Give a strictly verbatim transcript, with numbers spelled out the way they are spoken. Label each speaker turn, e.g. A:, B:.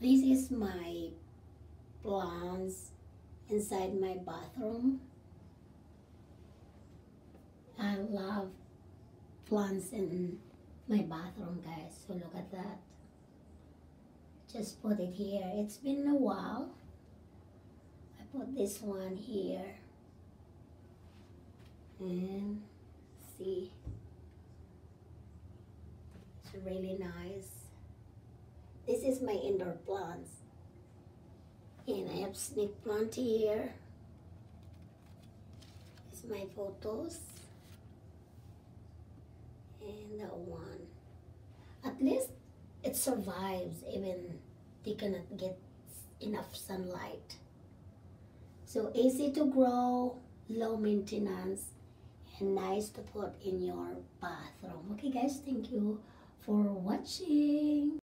A: This is my plants inside my bathroom. I love plants in my bathroom, guys. So look at that. Just put it here. It's been a while. I put this one here. And see. It's really nice. This is my indoor plants. And I have snake plant here. This is my photos. And that one. At least it survives even they cannot get enough sunlight. So easy to grow, low maintenance, and nice to put in your bathroom. Okay guys, thank you for watching.